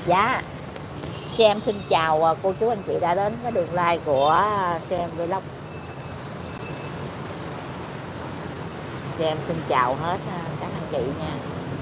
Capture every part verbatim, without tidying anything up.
Dạ, Xem xin chào cô chú anh chị đã đến cái đường live của Xem Vlog. Xem xin chào hết các anh chị nha.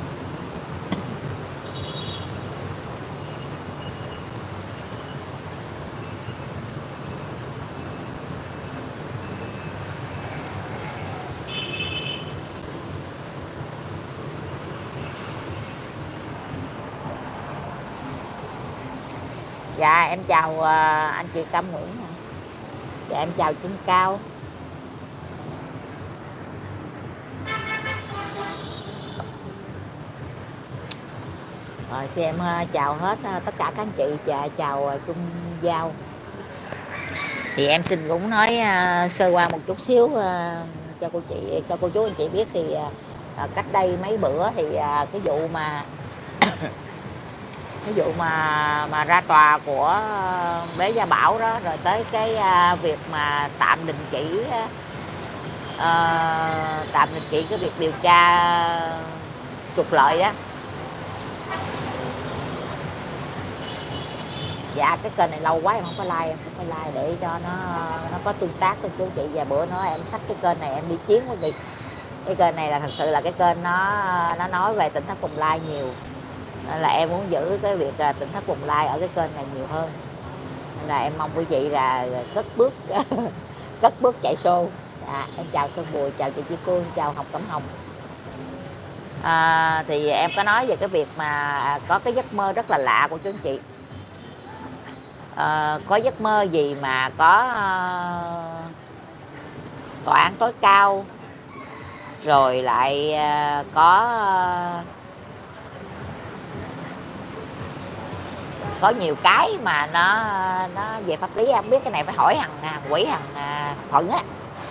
Dạ em chào anh chị Cam Nguyễn. Dạ em chào Trung Cao. Rồi xem chào hết tất cả các anh chị. Dạ, chào Trung Giao. Thì em xin cũng nói sơ qua một chút xíu cho cô chị, cho cô chú anh chị biết. Thì cách đây mấy bữa thì cái vụ mà ví dụ mà mà ra tòa của bé Gia Bảo đó, rồi tới cái việc mà tạm đình chỉ uh, tạm đình chỉ cái việc điều tra trục lợi á. Dạ cái kênh này lâu quá em không có like, em không có like để cho nó nó có tương tác với chú chị. Và bữa nữa em xách cái kênh này em đi chiến với việc cái kênh này là thật sự là cái kênh nó nó nói về Tỉnh Thất Bồng Lai nhiều, nên là em muốn giữ cái việc Tỉnh Thất Bồng Lai ở cái kênh này nhiều hơn, nên là em mong quý vị là cất bước cất bước chạy xô. Dạ, em chào Sơn Bùi, chào chị Chi Phương, chào Hồng Cẩm Hồng. À, thì em có nói về cái việc mà có cái giấc mơ rất là lạ của chú anh chị. À, có giấc mơ gì mà có uh, tòa án tối cao, rồi lại uh, có uh, có nhiều cái mà nó nó về pháp lý. Em không biết, cái này phải hỏi thằng quỷ thằng Thuận á.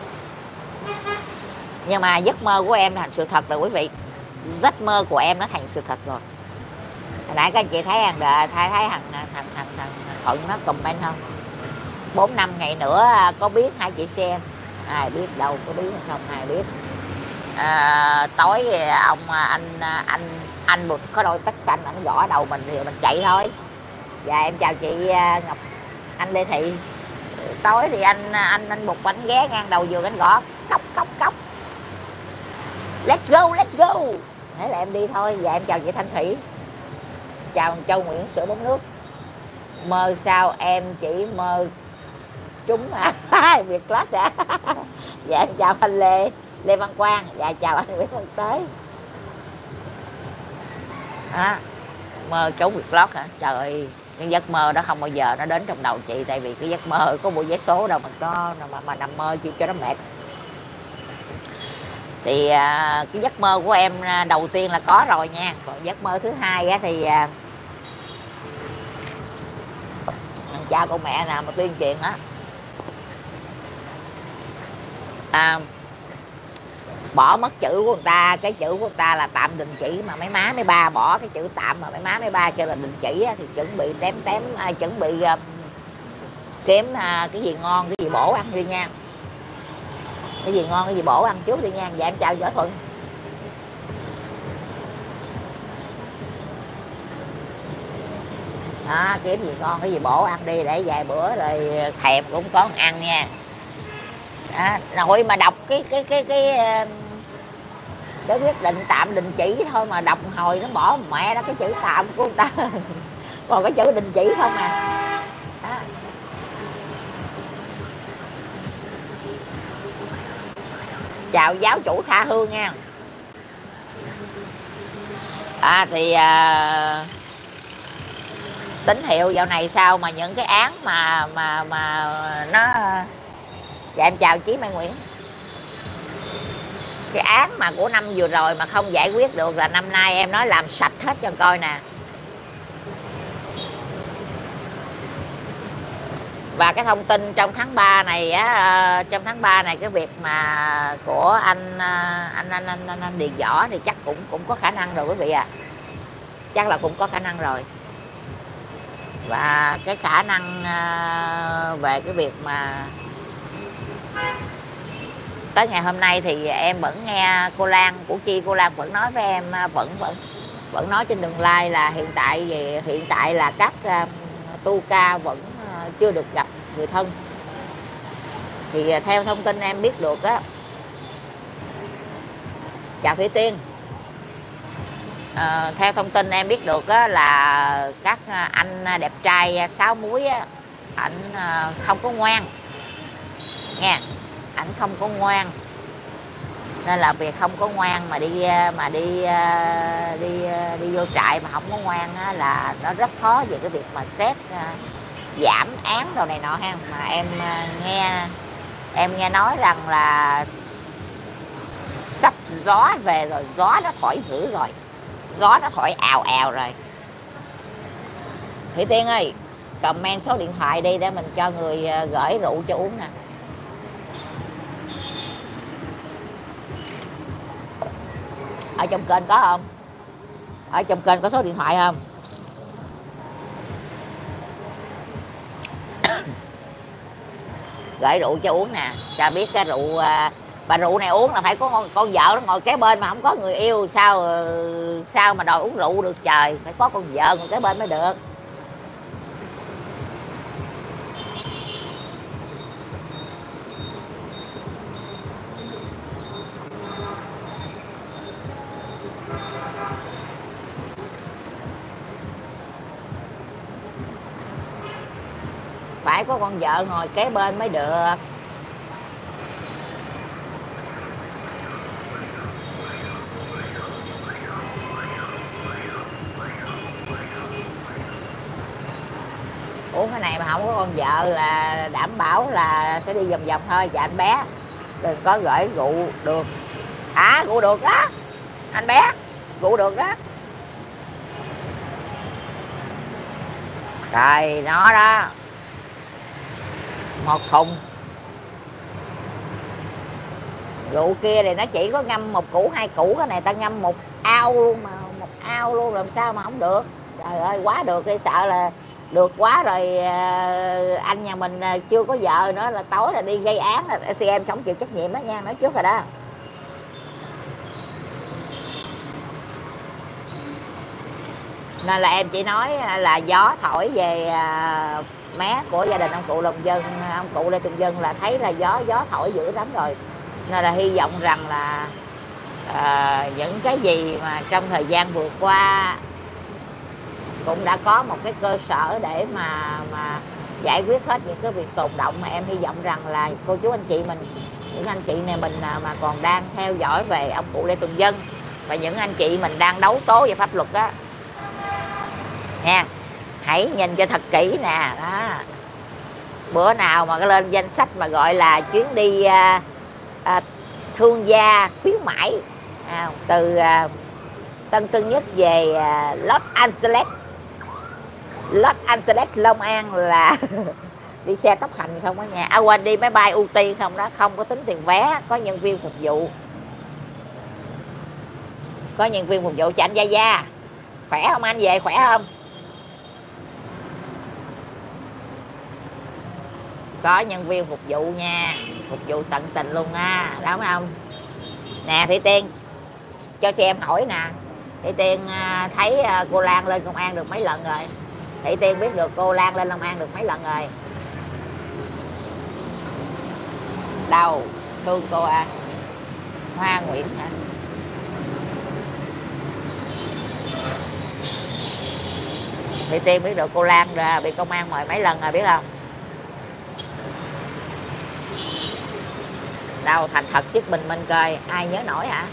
Nhưng mà giấc mơ của em thành sự thật rồi quý vị. Giấc mơ của em nó thành sự thật rồi. Hồi nãy các anh chị thấy thằng đợi thấy thấy thằng thằng thằng thằng, thằng Thuận nó comment không? Bốn năm ngày nữa có biết hai chị xem. Ai biết đâu, có biết hay không ai biết. À, tối ông anh anh anh một có đôi tách xanh, anh gõ đầu mình thì mình chạy thôi. Dạ em chào chị Ngọc, anh Lê Thị. Tối thì anh anh anh Bục anh ghé ngang đầu giường anh gõ cốc cốc cốc. Let's go, let's go. Thế là em đi thôi. Dạ em chào chị Thanh Thủy. Chào Châu Nguyễn sữa bóng nước. Mơ sao em chỉ mơ chúng à? Việt Lót hả? Dạ em chào anh Lê Lê Văn Quang. Dạ chào anh Nguyễn Văn Tới. À, mơ trốn Việt Lót hả? Trời ơi, cái giấc mơ đó không bao giờ nó đến trong đầu chị. Tại vì cái giấc mơ có bộ vé số đâu mà nó mà, mà nằm mơ chịu cho nó mệt. Thì à, cái giấc mơ của em đầu tiên là có rồi nha. Còn giấc mơ thứ hai á, thì à, cha con mẹ nào mà tuyên truyền á, à, bỏ mất chữ của người ta. Cái chữ của người ta là tạm đình chỉ, mà mấy má mấy ba bỏ cái chữ tạm, mà mấy má mấy ba kêu là đình chỉ á, thì chuẩn bị tém tém à, chuẩn bị uh, kiếm uh, cái gì ngon cái gì bổ ăn đi nha. Cái gì ngon cái gì bổ ăn trước đi nha. Dạ em chào Võ Thuận. Đó, kiếm gì ngon cái gì bổ ăn đi, để vài bữa rồi thèm cũng có ăn nha. Đó, nội mà đọc cái cái cái cái cái quyết định tạm đình chỉ thôi mà đọc hồi nó bỏ mẹ đó cái chữ tạm của người ta. Còn cái chữ đình chỉ không à. Đó. Chào giáo chủ Tha Hương nha. À thì à, tín hiệu dạo này sao mà những cái án mà mà mà nó. Dạ em chào Chí Mai Nguyễn. Cái án mà của năm vừa rồi mà không giải quyết được là năm nay em nói làm sạch hết cho coi nè. Và cái thông tin trong tháng ba này á, trong tháng ba này cái việc mà của anh anh anh anh, anh, anh Điền Võ thì chắc cũng cũng có khả năng rồi quý vị à. Chắc là cũng có khả năng rồi. Và cái khả năng về cái việc mà tới ngày hôm nay thì em vẫn nghe cô Lan, Củ Chi cô Lan vẫn nói với em vẫn vẫn vẫn nói trên đường live là hiện tại về hiện tại là các uh, tu ca vẫn uh, chưa được gặp người thân. Thì uh, theo thông tin em biết được á, chào Thủy Tiên, uh, theo thông tin em biết được á, là các uh, anh đẹp trai sáu múi á, ảnh uh, không có ngoan nghe, ảnh không có ngoan, nên là việc không có ngoan mà đi mà đi đi đi vô trại mà không có ngoan á, là nó rất khó về cái việc mà xét giảm án đồ này nọ ha. Mà em nghe em nghe nói rằng là sắp gió về rồi, gió nó thổi dữ rồi, gió nó thổi ào ào rồi. Thủy Tiên ơi, comment số điện thoại đi để mình cho người gửi rượu cho uống nè. Ở trong kênh có không? Ở trong kênh có số điện thoại không? Gửi rượu cho uống nè, cho biết cái rượu bà rượu này uống là phải có con, con vợ nó ngồi kế bên, mà không có người yêu sao sao mà đòi uống rượu được trời, phải có con vợ ngồi kế bên mới được. Phải có con vợ ngồi kế bên mới được. Uống cái này mà không có con vợ là đảm bảo là sẽ đi vòng vòng thôi. Dạ anh bé, đừng có gửi rượu được. À, rượu được đó anh bé, rượu được đó. Trời, nó đó, một thùng rượu kia thì nó chỉ có ngâm một củ hai củ, cái này ta ngâm một ao luôn, mà một ao luôn, làm sao mà không được. Trời ơi, quá được đi, sợ là được quá rồi anh nhà mình chưa có vợ nữa là tối là đi gây án là xê em không chịu trách nhiệm đó nha, nói trước rồi đó. Nên là em chỉ nói là gió thổi về mé của gia đình ông cụ Long Dân, ông cụ Lê Tùng Dân là thấy là gió gió thổi dữ lắm rồi. Nên là hy vọng rằng là à, những cái gì mà trong thời gian vừa qua cũng đã có một cái cơ sở để mà mà giải quyết hết những cái việc tồn động, mà em hy vọng rằng là cô chú anh chị mình, những anh chị này mình mà còn đang theo dõi về ông cụ Lê Tùng Dân, và những anh chị mình đang đấu tố về pháp luật á nha, hãy nhìn cho thật kỹ nè đó. Bữa nào mà cái lên danh sách mà gọi là chuyến đi à, à, thương gia khuyến mãi à, từ à, Tân Sơn Nhất về à, Los Angeles Los Angeles Long An là đi xe tốc hành không á nha. À, quên, đi máy bay ưu tiên không đó, không có tính tiền vé, có nhân viên phục vụ, có nhân viên phục vụ cho anh Gia Gia. Khỏe không anh, về khỏe không? Có nhân viên phục vụ nha, phục vụ tận tình luôn á, đúng không? Nè Thủy Tiên, cho chị em hỏi nè, Thủy Tiên thấy cô Lan lên công an được mấy lần rồi? Thủy Tiên biết được cô Lan lên Long An được mấy lần rồi? Đâu, thương cô à? Hoa Nguyễn hả? Thủy Tiên biết được cô Lan rồi, bị công an mời mấy lần rồi biết không? Đâu, thành thật chứ mình mình coi, ai nhớ nổi hả?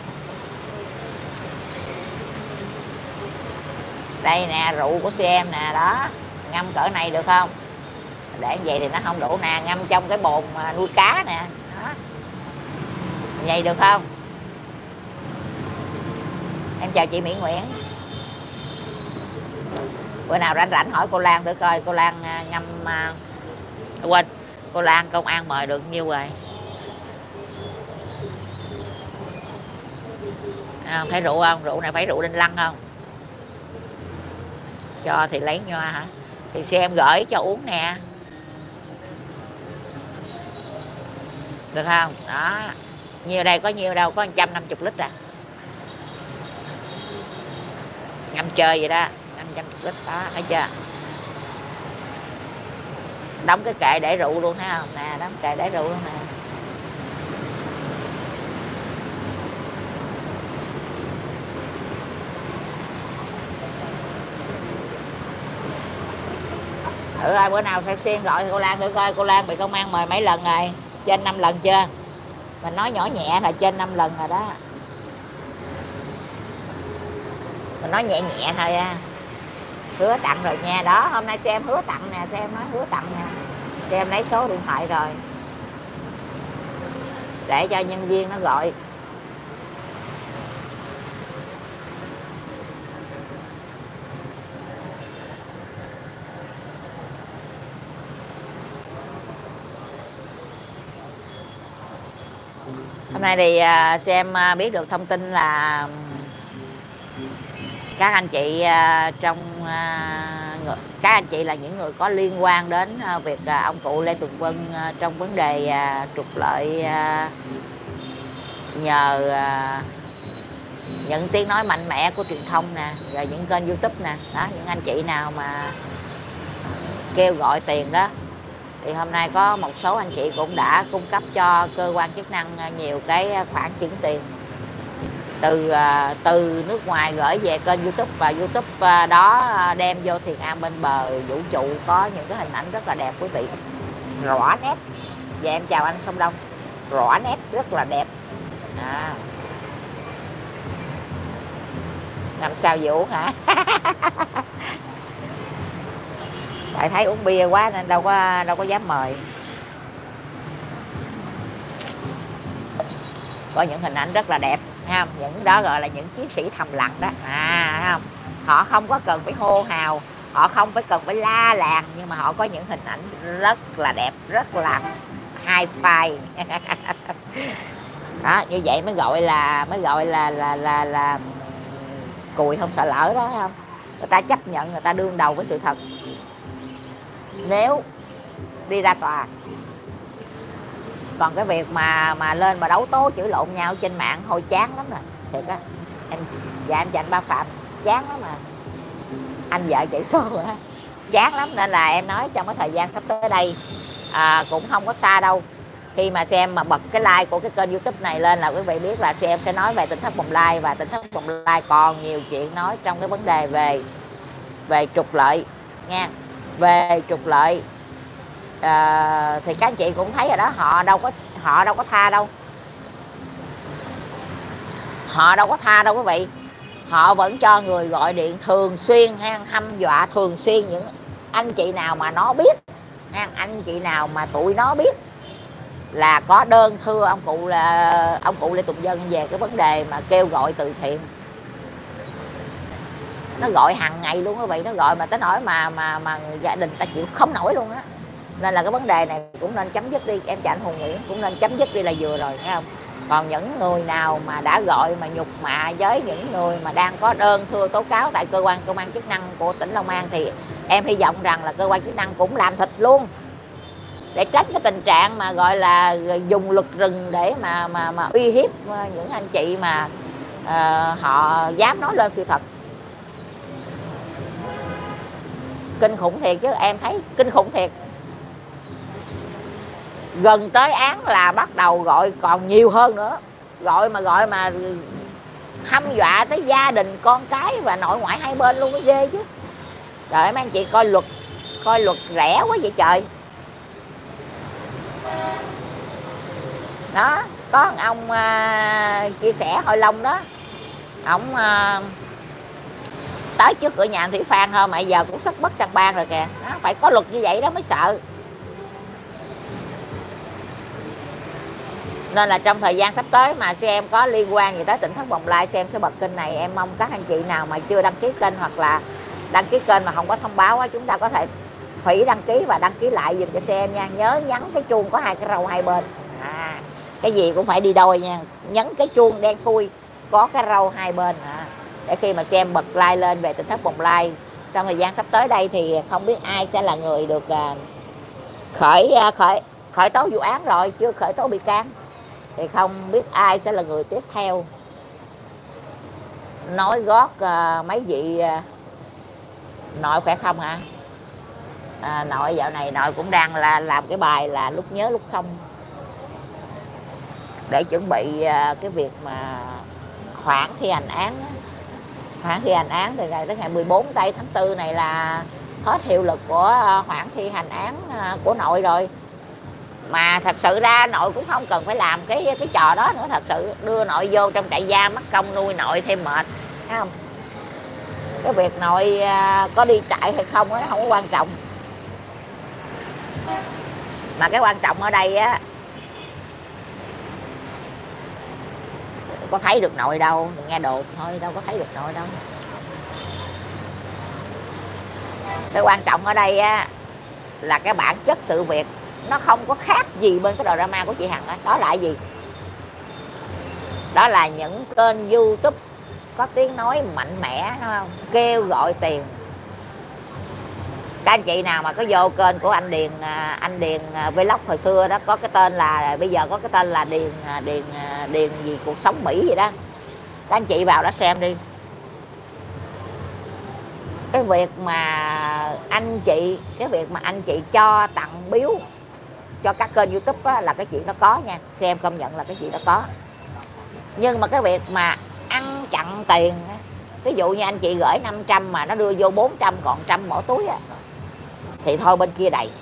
Đây nè, rượu của xê em nè, đó, ngâm cỡ này được không? Để vậy thì nó không đủ nè, ngâm trong cái bồn nuôi cá nè, đó. Vậy được không? Em chào chị Mỹ Nguyễn. Bữa nào rảnh rảnh hỏi cô Lan thử coi cô Lan ngâm uh, quên, cô Lan công an mời được nhiêu rồi? À, thấy rượu không? Rượu này phải rượu Đinh Lăng không? Cho thì lấy nhoa hả? Thì xem gửi cho uống nè, được không? Đó, nhiều đây có nhiều đâu, có một trăm năm mươi lít à. năm chơi vậy đó, năm trăm lít đó, thấy chưa? Đóng cái kệ để rượu luôn thấy không nè, đóng kệ để rượu luôn nè. Thử ai bữa nào phải xuyên gọi cô Lan thử coi, cô Lan bị công an mời mấy lần rồi, trên năm lần chưa? Mình nói nhỏ nhẹ là trên năm lần rồi đó, mình nói nhẹ nhẹ thôi á. Hứa tặng rồi nha, đó hôm nay xem hứa tặng nè, xem nói hứa tặng nè, xem lấy số điện thoại rồi để cho nhân viên nó gọi. Hôm nay thì xem biết được thông tin là các anh chị trong các anh chị là những người có liên quan đến việc ông cụ Lê Tùng Vân trong vấn đề trục lợi nhờ những tiếng nói mạnh mẽ của truyền thông nè, rồi những kênh YouTube nè, đó những anh chị nào mà kêu gọi tiền đó thì hôm nay có một số anh chị cũng đã cung cấp cho cơ quan chức năng nhiều cái khoản chuyển tiền từ từ nước ngoài gửi về kênh YouTube, và YouTube đó đem vô Thiền An bên bờ vũ trụ có những cái hình ảnh rất là đẹp quý vị, rõ nét. Và em chào anh Sông Đông, rõ nét rất là đẹp. À. Làm sao Vũ hả? Tại thấy uống bia quá nên đâu có đâu có dám mời. Có những hình ảnh rất là đẹp, thấy không? Những đó gọi là những chiến sĩ thầm lặng đó. À, thấy không? Họ không có cần phải hô hào, họ không phải cần phải la làng, nhưng mà họ có những hình ảnh rất là đẹp, rất là high five. Đó, như vậy mới gọi là mới gọi là là là là cùi không sợ lỡ đó, thấy không? Người ta chấp nhận, người ta đương đầu với sự thật. Nếu đi ra tòa, còn cái việc mà mà lên mà đấu tố chửi lộn nhau trên mạng thôi chán lắm rồi, thiệt á. Em dạ em chạnh ba Phạm chán lắm mà, anh vợ chạy xô hả, chán lắm. Nên là em nói trong cái thời gian sắp tới đây à, cũng không có xa đâu, khi mà xem mà bật cái like của cái kênh YouTube này lên là quý vị biết là xem sẽ nói về Tỉnh Thất Bồng Lai, và Tỉnh Thất Bồng Lai còn nhiều chuyện nói trong cái vấn đề về về trục lợi nha, về trục lợi. À, thì các anh chị cũng thấy rồi đó, họ đâu có họ đâu có tha đâu, họ đâu có tha đâu quý vị. Họ vẫn cho người gọi điện thường xuyên, hăm dọa thường xuyên. Những anh chị nào mà nó biết, anh chị nào mà tụi nó biết là có đơn thưa ông cụ là ông cụ Lê Tùng Vân về cái vấn đề mà kêu gọi từ thiện, nó gọi hàng ngày luôn quý vị, nó gọi mà tới nỗi mà mà mà gia đình ta chịu không nổi luôn á. Nên là cái vấn đề này cũng nên chấm dứt đi, em chào anh Hùng Nguyễn, cũng nên chấm dứt đi là vừa rồi, thấy không? Còn những người nào mà đã gọi mà nhục mạ với những người mà đang có đơn thưa tố cáo tại cơ quan công an chức năng của tỉnh Long An thì em hy vọng rằng là cơ quan chức năng cũng làm thịt luôn, để tránh cái tình trạng mà gọi là dùng lực rừng để mà mà mà uy hiếp những anh chị mà uh, họ dám nói lên sự thật. Kinh khủng thiệt chứ, em thấy kinh khủng thiệt. Gần tới án là bắt đầu gọi còn nhiều hơn nữa, gọi mà gọi mà hăm dọa tới gia đình, con cái và nội ngoại hai bên luôn, mới ghê chứ. Trời ơi mấy anh chị coi luật, coi luật rẻ quá vậy trời. Đó, có một ông uh, chia sẻ Hội Long đó, ông uh, tới trước cửa nhà anh Thủy Phan thôi mà giờ cũng sất bất sang bang rồi kìa. Đó, phải có luật như vậy đó mới sợ. Nên là trong thời gian sắp tới mà xem có liên quan gì tới Tỉnh Thất Bồng Lai, xem sẽ bật kênh này. Em mong các anh chị nào mà chưa đăng ký kênh hoặc là đăng ký kênh mà không có thông báo á, chúng ta có thể hủy đăng ký và đăng ký lại dùm cho xem nha. Nhớ nhấn cái chuông có hai cái râu hai bên, à, cái gì cũng phải đi đôi nha. Nhấn cái chuông đen thui có cái râu hai bên, à, để khi mà xem bật like lên về Tỉnh Thất Bồng Lai trong thời gian sắp tới đây thì không biết ai sẽ là người được uh, khởi uh, khởi khởi tố vụ án rồi, chưa khởi tố bị can thì không biết ai sẽ là người tiếp theo. nói gót uh, mấy vị uh, nội khỏe không hả? À, nội dạo này nội cũng đang là làm cái bài là lúc nhớ lúc không, để chuẩn bị uh, cái việc mà hoãn thi hành án. Hoãn thi hành án từ ngày tới ngày mười bốn tây tháng tư này là hết hiệu lực của uh, hoãn thi hành án uh, của nội rồi. Mà thật sự ra nội cũng không cần phải làm cái cái trò đó nữa, thật sự đưa nội vô trong trại giam mất công nuôi nội thêm mệt, thấy không? Cái việc nội có đi trại hay không đó, nó không có quan trọng, mà cái quan trọng ở đây á, có thấy được nội đâu, đừng nghe đồn thôi, đâu có thấy được nội đâu. Cái quan trọng ở đây á là cái bản chất sự việc nó không có khác gì bên cái drama của chị Hằng đó. Đó là gì? Đó là những kênh YouTube có tiếng nói mạnh mẽ, đúng không? Kêu gọi tiền. Các anh chị nào mà có vô kênh của anh Điền, anh Điền Vlog hồi xưa đó, có cái tên là, bây giờ có cái tên là Điền Điền Điền gì cuộc sống Mỹ gì đó, các anh chị vào đó xem đi. Cái việc mà anh chị cái việc mà anh chị cho tặng biếu cho các kênh YouTube á, là cái chuyện đó có nha, xem công nhận là cái chuyện đó có. Nhưng mà cái việc mà ăn chặn tiền, ví dụ như anh chị gửi năm trăm mà nó đưa vô bốn trăm còn trăm bỏ túi á, thì thôi bên kia đầy.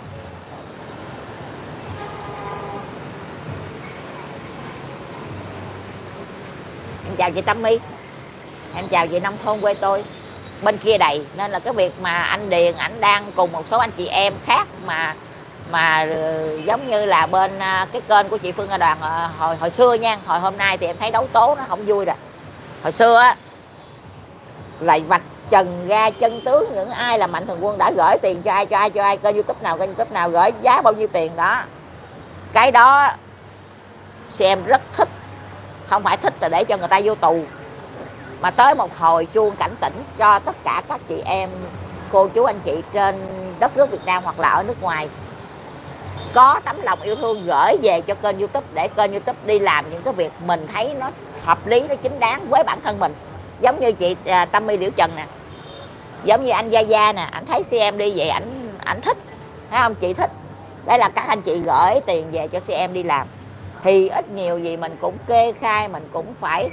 Em chào chị Tâm My, em chào chị nông thôn quê tôi. Bên kia đầy, nên là cái việc mà anh Điền ảnh đang cùng một số anh chị em khác mà mà giống như là bên cái kênh của chị Phương Nga Đoàn hồi hồi xưa nha, hồi hôm nay thì em thấy đấu tố nó không vui rồi. Hồi xưa á lại vạch trần ra chân tướng những ai là Mạnh Thường Quân đã gửi tiền cho ai cho ai cho ai, kênh YouTube nào kênh YouTube nào gửi giá bao nhiêu tiền đó. Cái đó xem rất thích, không phải thích là để cho người ta vô tù, mà tới một hồi chuông cảnh tỉnh cho tất cả các chị em, cô chú anh chị trên đất nước Việt Nam hoặc là ở nước ngoài có tấm lòng yêu thương gửi về cho kênh YouTube, để kênh YouTube đi làm những cái việc mình thấy nó hợp lý, nó chính đáng với bản thân mình. Giống như chị à, Tâm My Liễu Trần nè, giống như anh Gia Gia nè, ảnh thấy xê em đi vậy ảnh ảnh thích, thấy không? Chị thích. Đây là các anh chị gửi tiền về cho xê em đi làm, thì ít nhiều gì mình cũng kê khai, mình cũng phải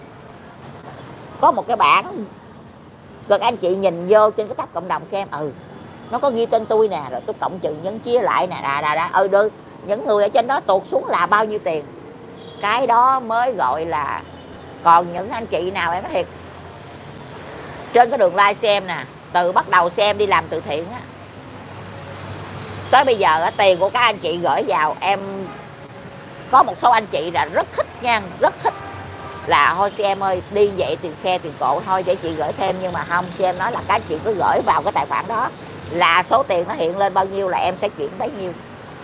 có một cái bảng, rồi các anh chị nhìn vô trên cái tab cộng đồng xem, ừ nó có ghi tên tôi nè, rồi tôi cộng trừ nhân chia lại nè, đà đà đà, ừ được, những người ở trên đó tuột xuống là bao nhiêu tiền, cái đó mới gọi là. Còn những anh chị nào em nói thiệt, trên cái đường live xem nè, từ bắt đầu xem đi làm từ thiện á tới bây giờ á, tiền của các anh chị gửi vào, em có một số anh chị là rất thích nha, rất thích là thôi xê em ơi đi vậy tiền xe tiền cộ thôi để chị gửi thêm, nhưng mà không, xê em nói là các anh chị cứ gửi vào cái tài khoản đó là số tiền nó hiện lên bao nhiêu là em sẽ chuyển bấy nhiêu.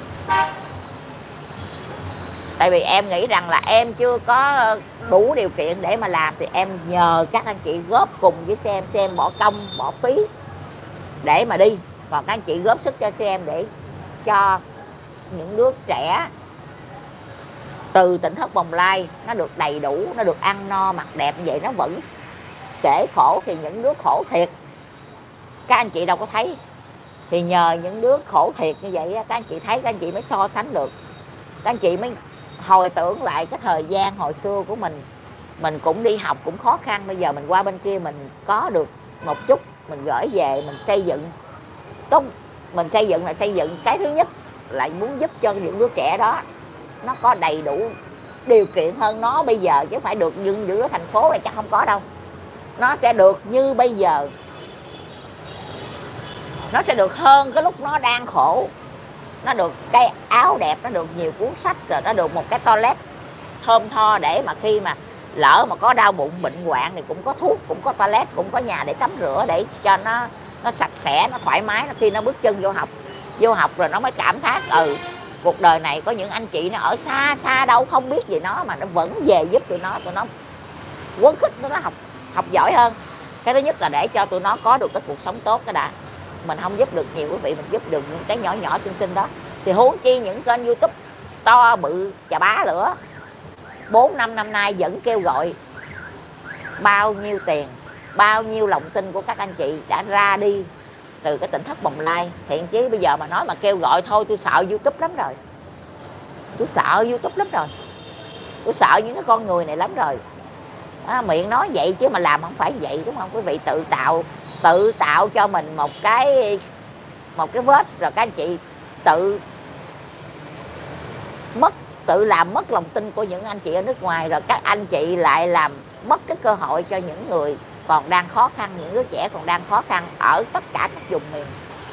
Tại vì em nghĩ rằng là em chưa có đủ điều kiện để mà làm, thì em nhờ các anh chị góp cùng với xem xem bỏ công bỏ phí để mà đi, còn các anh chị góp sức cho xem để cho những đứa trẻ từ tỉnh thất Bồng Lai nó được đầy đủ, nó được ăn no mặc đẹp như vậy, nó vẫn kể khổ, thì những đứa khổ thiệt các anh chị đâu có thấy, thì nhờ những đứa khổ thiệt như vậy các anh chị thấy, các anh chị mới so sánh được, các anh chị mới hồi tưởng lại cái thời gian hồi xưa của mình. Mình cũng đi học cũng khó khăn, bây giờ mình qua bên kia mình có được một chút, mình gửi về, mình xây dựng tốt. Mình xây dựng là xây dựng cái thứ nhất là muốn giúp cho những đứa trẻ đó nó có đầy đủ điều kiện hơn nó bây giờ, chứ không phải được như những đứa thành phố này chắc không có đâu. Nó sẽ được như bây giờ, nó sẽ được hơn cái lúc nó đang khổ. Nó được cái áo đẹp, nó được nhiều cuốn sách, rồi nó được một cái toilet thơm tho, để mà khi mà lỡ mà có đau bụng bệnh hoạn thì cũng có thuốc, cũng có toilet, cũng có nhà để tắm rửa, để cho nó nó sạch sẽ, nó thoải mái. Khi nó bước chân vô học vô học rồi nó mới cảm thán, ừ cuộc đời này có những anh chị nó ở xa xa đâu không biết gì nó, mà nó vẫn về giúp tụi nó, tụi nó quấn khích nó học học giỏi hơn. Cái thứ nhất là để cho tụi nó có được cái cuộc sống tốt cái đã. Mình không giúp được nhiều quý vị, mình giúp được những cái nhỏ nhỏ xinh xinh đó, thì huống chi những kênh YouTube to bự chà bá nữa. Bốn năm năm nay vẫn kêu gọi bao nhiêu tiền, bao nhiêu lòng tin của các anh chị đã ra đi từ cái tỉnh thất Bồng Lai. Thiện chí bây giờ mà nói mà kêu gọi thôi, tôi sợ YouTube lắm rồi, tôi sợ YouTube lắm rồi, tôi sợ những cái con người này lắm rồi. À, miệng nói vậy chứ mà làm không phải vậy, đúng không quý vị? Tự tạo tự tạo cho mình một cái một cái vết, rồi các anh chị tự mất tự làm mất lòng tin của những anh chị ở nước ngoài, rồi các anh chị lại làm mất cái cơ hội cho những người còn đang khó khăn, những đứa trẻ còn đang khó khăn ở tất cả các vùng miền.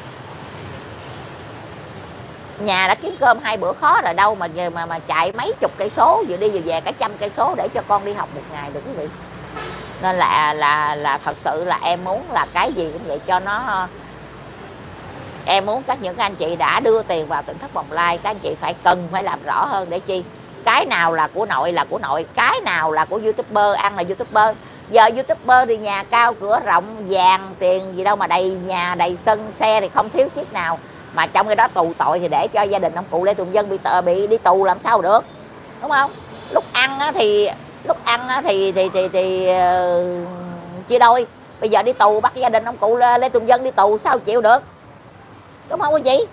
Nhà đã kiếm cơm hai bữa khó rồi, đâu mà mà mà chạy mấy chục cây số vừa đi vừa về cả trăm cây số để cho con đi học một ngày được quý vị. Nên là là là thật sự là em muốn là cái gì cũng vậy cho nó, em muốn các những anh chị đã đưa tiền vào tỉnh thất Bồng Lai, các anh chị phải cần phải làm rõ hơn. Để chi? Cái nào là của nội là của nội, cái nào là của YouTuber ăn là YouTuber. Giờ YouTuber thì nhà cao cửa rộng, vàng tiền gì đâu mà đầy nhà đầy sân, xe thì không thiếu chiếc nào, mà trong cái đó tù tội thì để cho gia đình ông cụ Lê Tùng Vân bị bị đi tù làm sao được, đúng không? Lúc ăn thì lúc ăn thì thì thì, thì uh, chia đôi, bây giờ đi tù bắt gia đình ông cụ Lê Tùng Vân đi tù sao chịu được, đúng không quý vị?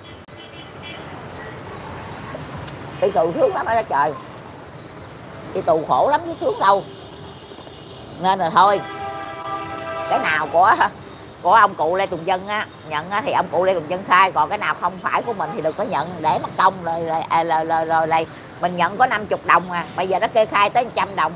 Đi tù thương lắm đó trời, đi tù khổ lắm chứ thương đâu. Nên là thôi, cái nào của của ông cụ Lê Tùng Vân á nhận á, thì ông cụ Lê Tùng Vân khai, còn cái nào không phải của mình thì đừng có nhận để mất công rồi rồi rồi, rồi, rồi, rồi, rồi. Mình nhận có năm mươi đồng à, bây giờ nó kê khai tới một trăm đồng,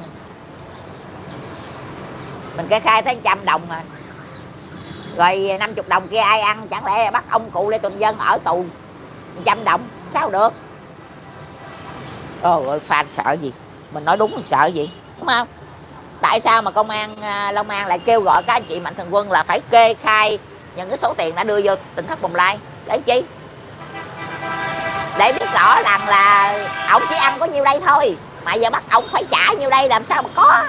mình kê khai tới một trăm đồng à, rồi năm mươi đồng kia ai ăn? Chẳng lẽ bắt ông cụ Lê Tùng Vân ở tù một trăm đồng sao được? Ôi ơi, fan sợ gì, mình nói đúng thì sợ gì, đúng không? Tại sao mà công an Long An lại kêu gọi các anh chị Mạnh Thường Quân là phải kê khai những cái số tiền đã đưa vô tỉnh thất Bồng Lai? Để chi? Để biết rõ rằng là ông chỉ ăn có nhiêu đây thôi, mà giờ bắt ông phải trả nhiêu đây làm sao mà có.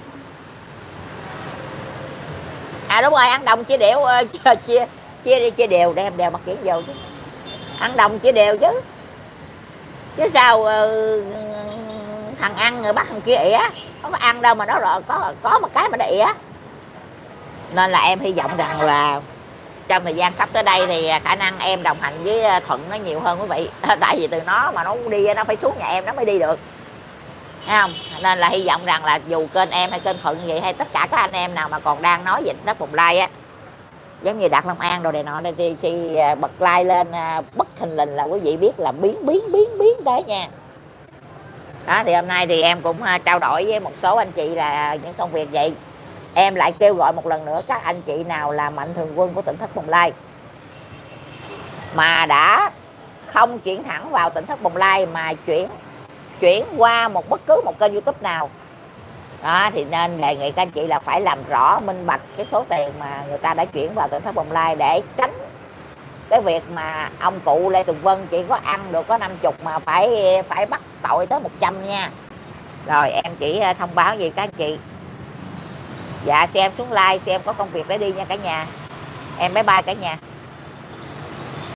À đúng rồi, ăn đồng chia đều, chia chia chia đi chia đều, đem đều mặt kiển vô chứ, ăn đồng chia đều chứ, chứ sao thằng ăn rồi bắt thằng kia ỉa, nó có ăn đâu mà nó rồi có có một cái mà nó ỉa. Nên là em hy vọng rằng là trong thời gian sắp tới đây thì khả năng em đồng hành với Thuận nó nhiều hơn quý vị, tại vì từ nó mà nó đi nó phải xuống nhà em nó mới đi được, thấy không? Nên là hy vọng rằng là dù kênh em hay kênh Thuận vậy, hay tất cả các anh em nào mà còn đang nói về đất Bồng Lai á, giống như Đạt Long An đồ này nọ đây, thì, thì bật like lên bất thình lình là quý vị biết là biến biến biến biến tới nha. Đó thì hôm nay thì em cũng trao đổi với một số anh chị là những công việc vậy. Em lại kêu gọi một lần nữa các anh chị nào là Mạnh Thường Quân của tỉnh thất Bồng Lai mà đã không chuyển thẳng vào tỉnh thất Bồng Lai mà chuyển chuyển qua một bất cứ một kênh YouTube nào đó, thì nên đề nghị các anh chị là phải làm rõ minh bạch cái số tiền mà người ta đã chuyển vào tỉnh thất Bồng Lai, để tránh cái việc mà ông cụ Lê Tùng Vân chỉ có ăn được có năm mươi mà phải phải bắt tội tới một trăm nha. Rồi em chỉ thông báo gì các anh chị. Dạ xem xuống like, xem có công việc để đi nha cả nhà. Em bye bye cả nhà.